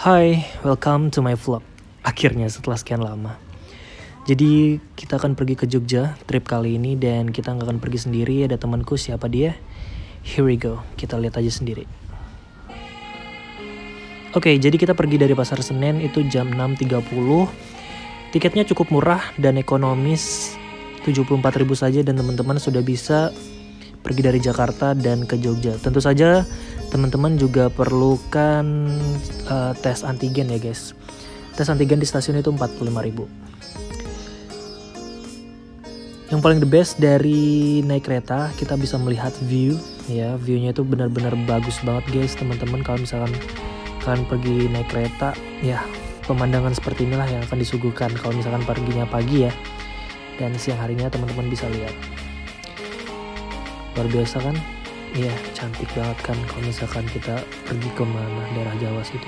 Hai, welcome to my vlog. Akhirnya setelah sekian lama. Jadi kita akan pergi ke Jogja trip kali ini dan kita nggak akan pergi sendiri. Ada temanku, siapa dia? Here we go, kita lihat aja sendiri. Oke, jadi kita pergi dari Pasar Senen itu jam 6.30. Tiketnya cukup murah dan ekonomis, 74.000 saja, dan teman-teman sudah bisa pergi dari Jakarta dan ke Jogja. Tentu saja teman-teman juga perlukan tes antigen ya guys. Tes antigen di stasiun itu 45.000. Yang paling the best dari naik kereta, kita bisa melihat view ya. Viewnya itu benar-benar bagus banget guys teman-teman. Kalau misalkan kalian pergi naik kereta ya, pemandangan seperti inilah yang akan disuguhkan kalau misalkan perginya pagi ya. Dan siang harinya teman-teman bisa lihat. Luar biasa kan? Iya, cantik banget kan kalau misalkan kita pergi ke mana, daerah Jawa situ.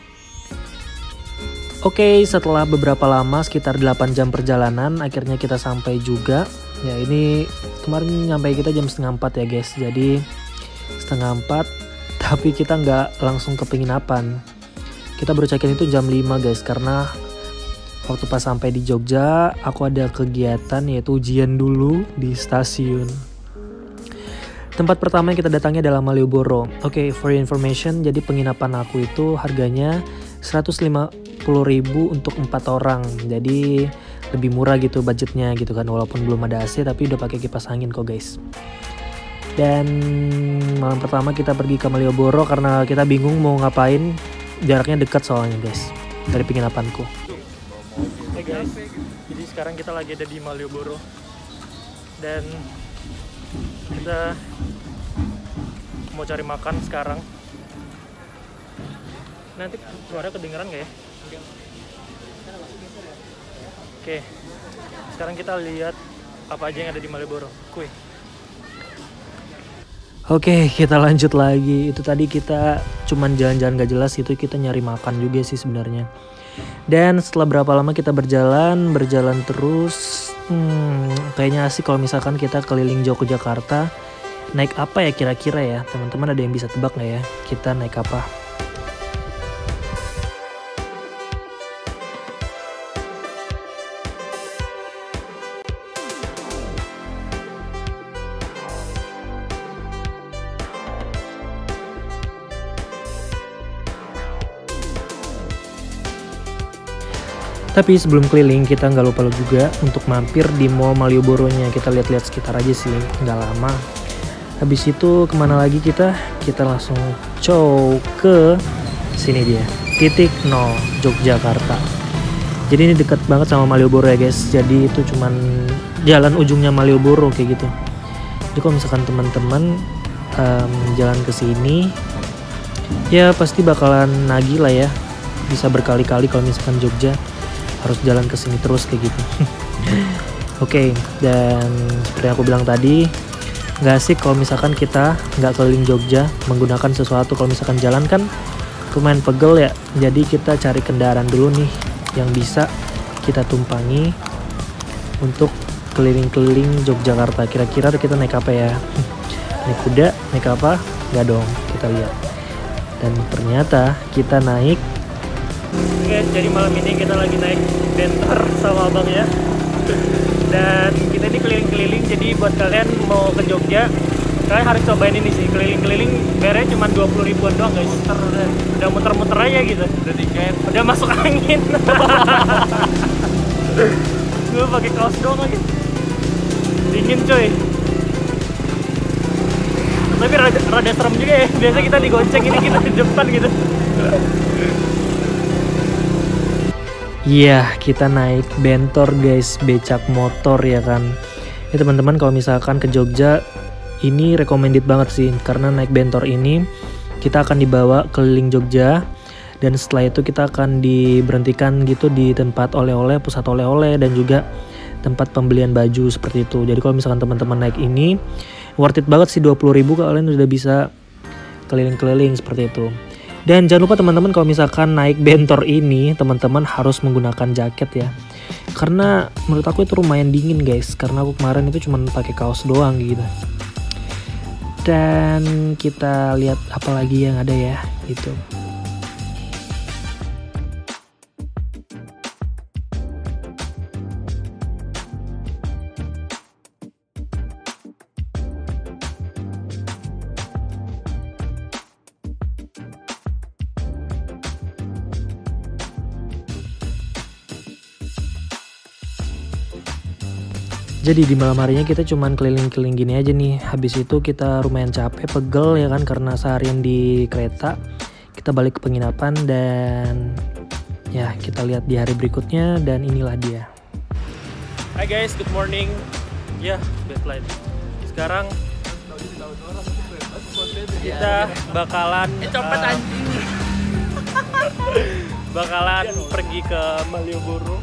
Oke, setelah beberapa lama, sekitar 8 jam perjalanan, akhirnya kita sampai juga. Ya, ini kemarin nyampe kita jam 3:30 ya guys. Jadi 3:30, tapi kita nggak langsung ke penginapan. Kita baru check-in itu jam 5 guys, karena waktu pas sampai di Jogja, aku ada kegiatan yaitu ujian dulu di stasiun. Tempat pertama yang kita datangi adalah Malioboro. Oke, for your information, jadi penginapan aku itu harganya 150.000 untuk 4 orang. Jadi lebih murah gitu budgetnya gitu kan, walaupun belum ada AC tapi udah pakai kipas angin kok guys. Dan malam pertama kita pergi ke Malioboro karena kita bingung mau ngapain. Jaraknya dekat soalnya guys dari penginapanku. Hey guys, jadi sekarang kita lagi ada di Malioboro dan kita mau cari makan sekarang. Nanti suaranya kedengeran gak ya? Oke, sekarang kita lihat apa aja yang ada di Malioboro. Kuy. Oke, kita lanjut lagi. Itu tadi kita cuman jalan-jalan gak jelas itu, kita nyari makan juga sih sebenarnya. Dan setelah berapa lama kita berjalan terus, kayaknya asik kalau misalkan kita keliling Yogyakarta. Naik apa ya kira-kira ya? Teman-teman ada yang bisa tebak nggak ya? Kita naik apa? Tapi sebelum keliling kita nggak lupa juga untuk mampir di Mall Malioboro-nya. Kita lihat-lihat sekitar aja sih, nggak lama. Habis itu kemana lagi kita? Kita langsung cow ke sini dia, titik 0 Yogyakarta. Jadi ini dekat banget sama Malioboro ya guys. Jadi itu cuman jalan ujungnya Malioboro kayak gitu. Jadi kalau misalkan teman-teman jalan ke sini, ya pasti bakalan nagih lah ya. Bisa berkali-kali kalau misalkan Jogja harus jalan ke sini terus kayak gitu. Oke, dan seperti yang aku bilang tadi, nggak asik kalau misalkan kita nggak keliling Jogja menggunakan sesuatu. Kalau misalkan jalan kan lumayan pegel ya. Jadi kita cari kendaraan dulu nih yang bisa kita tumpangi untuk keliling-keliling Yogyakarta. Kira-kira kita naik apa ya? Naik kuda, naik apa? Nggak dong, kita lihat. Dan ternyata kita naik. Oke, jadi malam ini kita lagi naik bentor sama abang ya. Dan kita ini keliling-keliling, jadi buat kalian mau ke Jogja, kalian harus cobain ini sih, keliling-keliling bayarnya cuma 20 ribuan doang guys. Udah muter-muter aja gitu. Udah tiket, udah masuk angin. Gue pakai kaos doang lagi. Dingin coy. Tapi rada serem juga ya. Biasa kita digonceng, ini kita di depan gitu. Iya, kita naik bentor guys, becak motor ya kan. Ya teman-teman, kalau misalkan ke Jogja ini recommended banget sih, karena naik bentor ini kita akan dibawa keliling Jogja dan setelah itu kita akan diberhentikan gitu di tempat oleh-oleh, pusat oleh-oleh dan juga tempat pembelian baju seperti itu. Jadi kalau misalkan teman-teman naik ini worth it banget sih, 20.000 kalian udah bisa keliling-keliling seperti itu. Dan jangan lupa teman-teman kalau misalkan naik bentor ini teman-teman harus menggunakan jaket ya. Karena menurut aku itu lumayan dingin guys, karena aku kemarin itu cuma pakai kaos doang gitu. Dan kita lihat apa lagi yang ada ya gitu. Jadi di malam harinya kita cuman keliling-keliling gini aja nih. Habis itu kita lumayan capek, pegel ya kan karena seharian di kereta. Kita balik ke penginapan dan ya kita lihat di hari berikutnya dan inilah dia. Hai guys, good morning. Ya, backlight. Sekarang kita bakalan bakalan pergi ke Malioboro.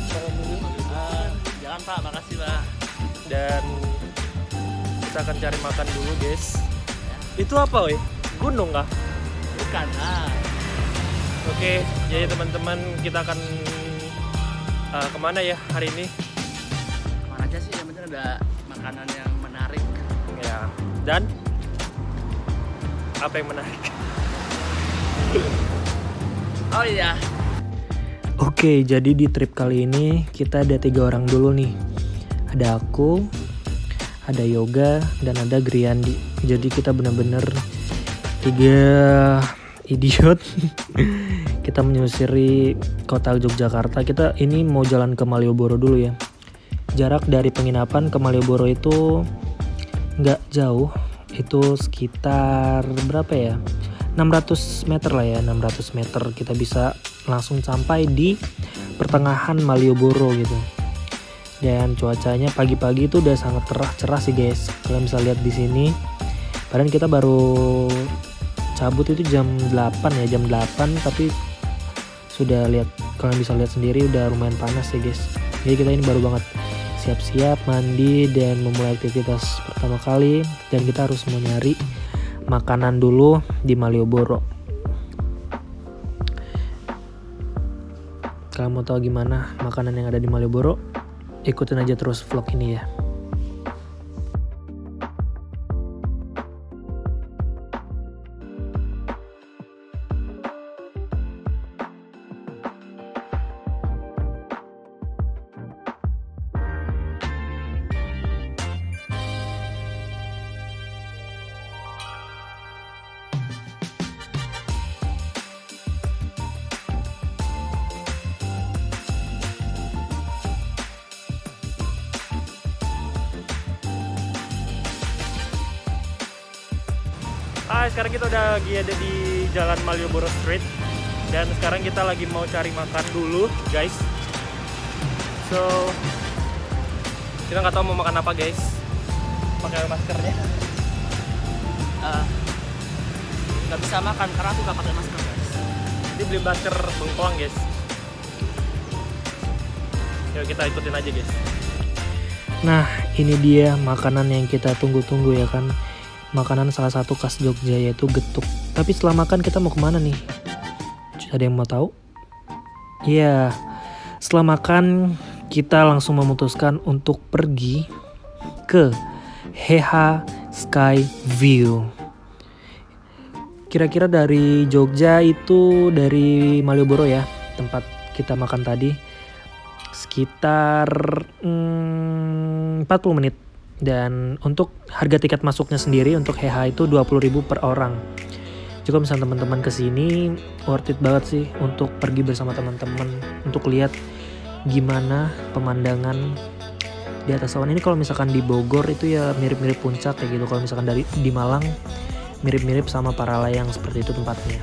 Jangan Pak, makasih Pak. Dan kita akan cari makan dulu guys. Itu apa weh? Gunung kah? Bukan. Oke, jadi teman-teman kita akan kemana ya hari ini? Kemana aja sih, yang penting ada makanan yang menarik. Ya, dan apa yang menarik? Oh iya. Oke, jadi di trip kali ini kita ada 3 orang dulu nih. Ada aku, ada Yoga, dan ada Griandi. Jadi kita bener-bener 3 idiot. Kita menyusuri kota Yogyakarta. Kita ini mau jalan ke Malioboro dulu ya. Jarak dari penginapan ke Malioboro itu nggak jauh. Itu sekitar berapa ya? 600 meter lah ya, 600 meter kita bisa langsung sampai di pertengahan Malioboro gitu. Dan cuacanya pagi-pagi itu udah sangat cerah sih guys. Kalian bisa lihat di sini. Padahal kita baru cabut itu jam 8 ya, jam 8 tapi sudah lihat, kalian bisa lihat sendiri udah lumayan panas ya guys. Jadi kita ini baru banget siap-siap mandi dan memulai aktivitas pertama kali, dan kita harus mencari makanan dulu di Malioboro. Kalau mau tahu gimana makanan yang ada di Malioboro, ikutin aja terus vlog ini ya. Sekarang kita udah lagi ada di Jalan Malioboro Street, dan sekarang kita lagi mau cari makan dulu guys. So kita nggak tahu mau makan apa guys. Pakai maskernya. Nggak bisa makan karena aku nggak pakai masker guys. Jadi beli masker bengkoang guys. Yuk kita ikutin aja guys. Nah ini dia makanan yang kita tunggu-tunggu ya kan. Makanan salah satu khas Jogja yaitu getuk. Tapi setelah makan kita mau kemana nih? Ada yang mau tahu? Iya, setelah makan kita langsung memutuskan untuk pergi ke Heha Sky View. Kira-kira dari Jogja itu, dari Malioboro ya, tempat kita makan tadi, sekitar 40 menit. Dan untuk harga tiket masuknya sendiri untuk Heha itu 20.000 per orang. Jika misalnya teman-teman kesini, worth it banget sih untuk pergi bersama teman-teman untuk lihat gimana pemandangan di atas awan ini. Kalau misalkan di Bogor itu ya mirip-mirip puncak kayak gitu. Kalau misalkan di Malang mirip-mirip sama Paralayang, seperti itu tempatnya.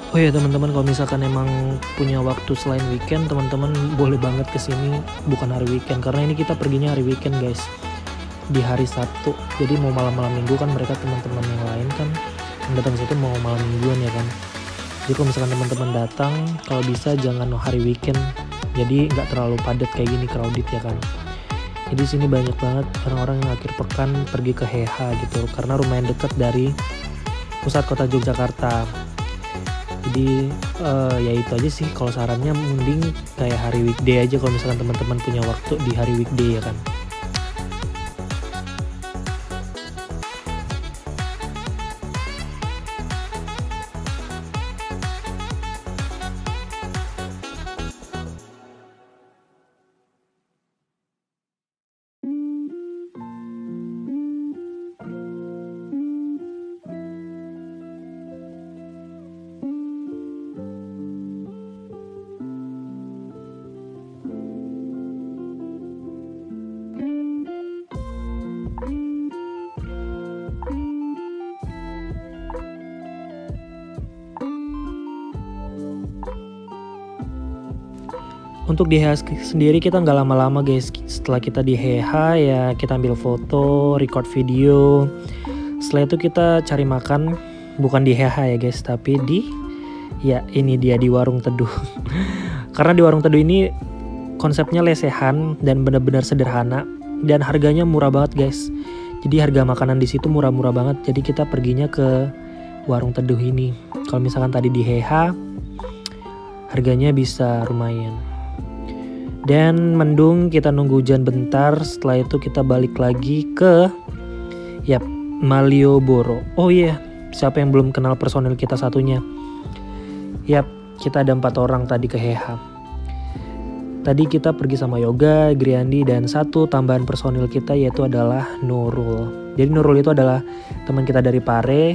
Oh ya teman-teman, kalau misalkan emang punya waktu selain weekend, teman-teman boleh banget kesini bukan hari weekend, karena ini kita perginya hari weekend guys, di hari Sabtu. Jadi mau malam-malam minggu kan, mereka teman-teman yang lain kan yang datang situ mau malam mingguan ya kan. Jadi kalau misalkan teman-teman datang, kalau bisa jangan hari weekend, jadi nggak terlalu padat kayak gini, crowded ya kan. Jadi sini banyak banget orang-orang yang akhir pekan pergi ke Heha gitu, karena lumayan dekat dari pusat kota Yogyakarta. Jadi ya itu aja sih, kalau sarannya mending kayak hari weekday aja kalau misalkan teman-teman punya waktu di hari weekday ya kan. Untuk di Heha sendiri kita nggak lama-lama guys. Setelah kita di Heha ya kita ambil foto, record video. Setelah itu kita cari makan, bukan di Heha ya guys, tapi di ini dia di Warung Teduh. Karena di Warung Teduh ini konsepnya lesehan dan benar-benar sederhana dan harganya murah banget guys. Jadi harga makanan di situ murah-murah banget. Jadi kita perginya ke Warung Teduh ini. Kalau misalkan tadi di Heha harganya bisa lumayan. Dan mendung, kita nunggu hujan bentar. Setelah itu kita balik lagi ke Malioboro. Oh iya, siapa yang belum kenal personil kita satunya? Kita ada 4 orang tadi ke Heha. Tadi kita pergi sama Yoga, Griandi, dan satu tambahan personil kita yaitu adalah Nurul. Jadi Nurul itu adalah teman kita dari Pare.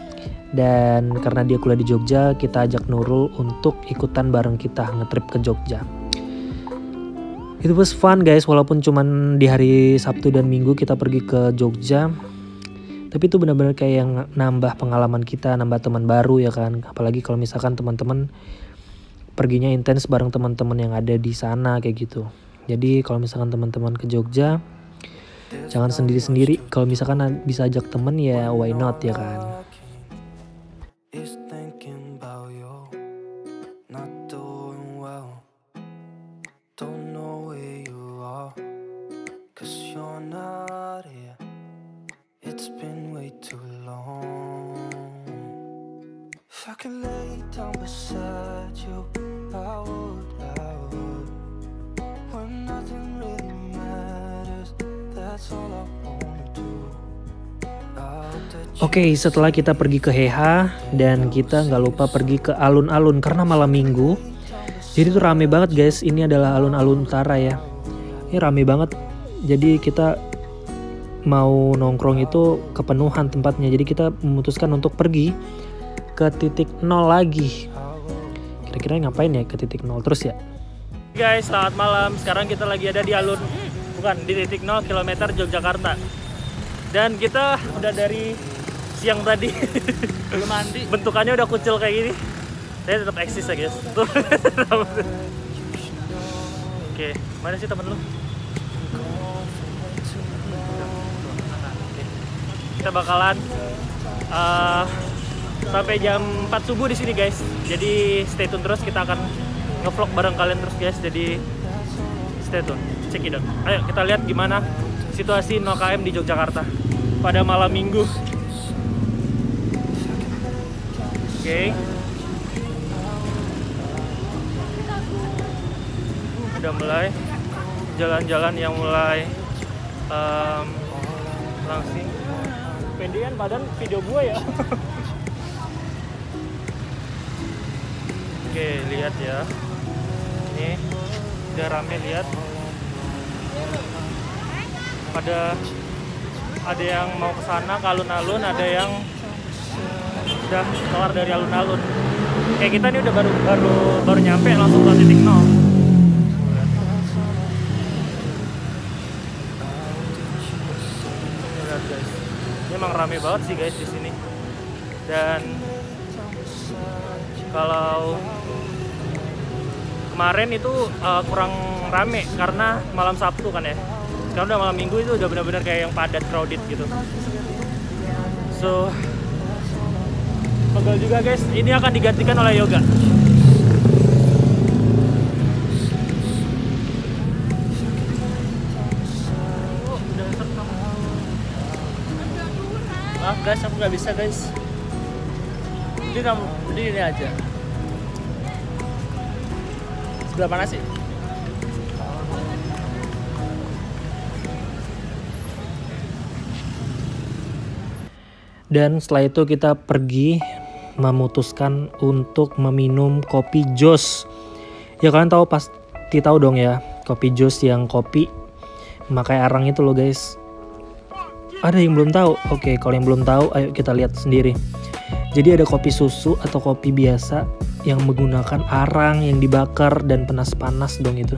Dan karena dia kuliah di Jogja, kita ajak Nurul untuk ikutan bareng kita ngetrip ke Jogja. Itu was fun guys, walaupun cuman di hari Sabtu dan Minggu kita pergi ke Jogja. Tapi itu benar-benar kayak yang nambah pengalaman kita, nambah teman baru ya kan. Apalagi kalau misalkan teman-teman perginya intens bareng teman-teman yang ada di sana kayak gitu. Jadi kalau misalkan teman-teman ke Jogja, jangan sendiri-sendiri. Kalau misalkan bisa ajak temen ya why not ya kan. Oke, setelah kita pergi ke Heha dan kita nggak lupa pergi ke alun-alun karena malam minggu. Jadi itu rame banget guys, ini adalah alun-alun utara ya. Ini rame banget, jadi kita mau nongkrong itu kepenuhan tempatnya. Jadi kita memutuskan untuk pergi ke titik 0 lagi. Kira-kira ngapain ya ke titik 0 terus ya? Guys, selamat malam. Sekarang kita lagi ada di di titik 0 km Yogyakarta. Dan kita udah dari siang tadi. Belum mandi. Bentukannya udah kucil kayak gini. Saya tetap eksis ya guys. Oke, mana sih temen lu? Kita bakalan sampai jam 4 subuh di sini guys. Jadi stay tune terus, kita akan nge-vlog bareng kalian terus guys. Jadi stay tune, check it out. Ayo kita lihat gimana situasi 0 km di Yogyakarta pada malam minggu. Oke. Udah mulai jalan-jalan yang mulai langsing. Pendian badan video gue ya. Oke, lihat ya. Ini udah rame, lihat. Ada yang mau ke sana ke alun-alun, ada yang udah keluar dari alun-alun. Kayak kita nih udah baru nyampe langsung ke titik 0. Lihat guys. Ini emang rame banget sih guys di sini. Dan Kalau kemarin itu kurang rame karena malam Sabtu kan ya. Sekarang udah malam Minggu, itu udah benar-benar kayak yang padat, crowded gitu. So pegel juga guys. Ini akan digantikan oleh yoga. Maaf guys, aku nggak bisa guys. Jadi kamu berdiri ini aja. Sebelah mana sih? Dan setelah itu kita pergi memutuskan untuk meminum kopi Joss. Ya kalian tahu, pasti tahu dong ya, kopi Joss yang kopi memakai arang itu loh guys. Ada yang belum tahu? Oke, kalau yang belum tahu ayo kita lihat sendiri. Jadi ada kopi susu atau kopi biasa yang menggunakan arang yang dibakar dan panas-panas dong itu.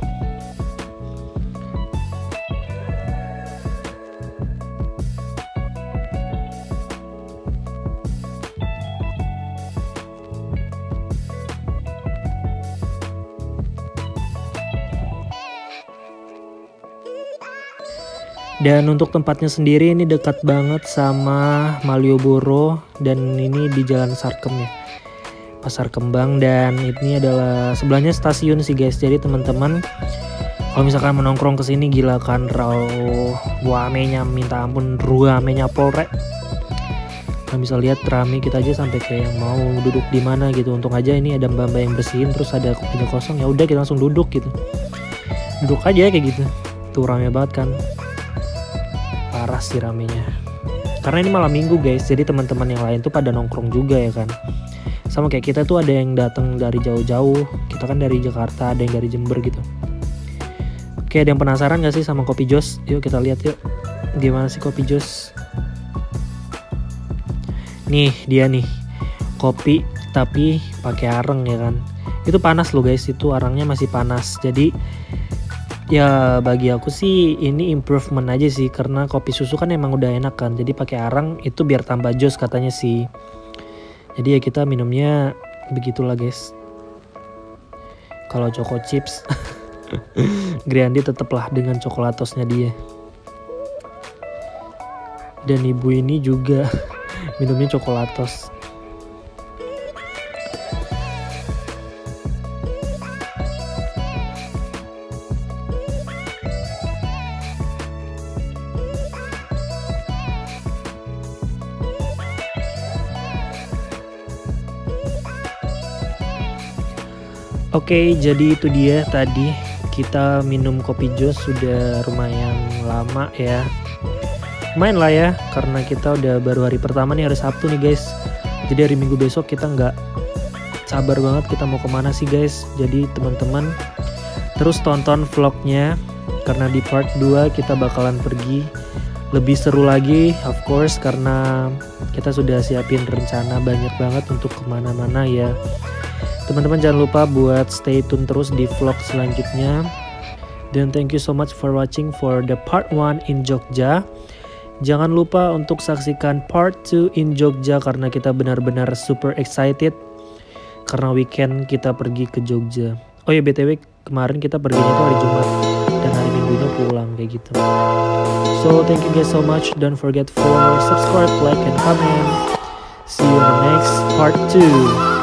Dan untuk tempatnya sendiri ini dekat banget sama Malioboro dan ini di Jalan Sarkem ya, Pasar Kembang. Dan ini adalah sebelahnya stasiun sih guys. Jadi teman-teman kalau misalkan menongkrong kesini gila kan, ramenya minta ampun, ramenya polrek. Kalian bisa lihat rame, kita aja sampai kayak yang mau duduk di mana gitu. Untung aja ini ada mbak-mbak yang bersihin, terus ada kopinya kosong, ya udah kita langsung duduk gitu. Duduk aja kayak gitu. Tuh rame banget kan. Parah sih ramenya. Karena ini malam minggu guys, jadi teman-teman yang lain tuh pada nongkrong juga ya kan. Sama kayak kita tuh ada yang datang dari jauh-jauh. Kita kan dari Jakarta, ada yang dari Jember gitu. Oke, ada yang penasaran gak sih sama kopi Joss? Yuk kita lihat yuk. Gimana sih kopi Joss? Nih dia nih. Kopi tapi pakai arang ya kan. Itu panas loh guys, itu arangnya masih panas. Jadi ya bagi aku sih ini improvement aja sih, karena kopi susu kan emang udah enak kan, jadi pakai arang itu biar tambah jos katanya sih. Jadi ya kita minumnya begitulah guys. Kalau Choco Chips Grandi tetaplah dengan coklatosnya dia. Dan ibu ini juga minumnya coklatos. Oke, jadi itu dia tadi kita minum kopi Joss sudah lumayan lama ya. Lumayan lah ya, karena kita udah baru hari pertama nih, hari Sabtu nih guys. Jadi hari Minggu besok kita nggak sabar banget kita mau kemana sih guys. Jadi teman-teman terus tonton vlognya, karena di part 2 kita bakalan pergi lebih seru lagi of course, karena kita sudah siapin rencana banyak banget untuk kemana-mana ya. Teman-teman jangan lupa buat stay tune terus di vlog selanjutnya. Dan thank you so much for watching for the part 1 in Jogja. Jangan lupa untuk saksikan part 2 in Jogja, karena kita benar-benar super excited karena weekend kita pergi ke Jogja. Oh ya BTW, kemarin kita perginya itu hari Jumat dan hari Minggunya pulang kayak gitu. So thank you guys so much. Don't forget for subscribe, like, and comment. See you in the next part 2.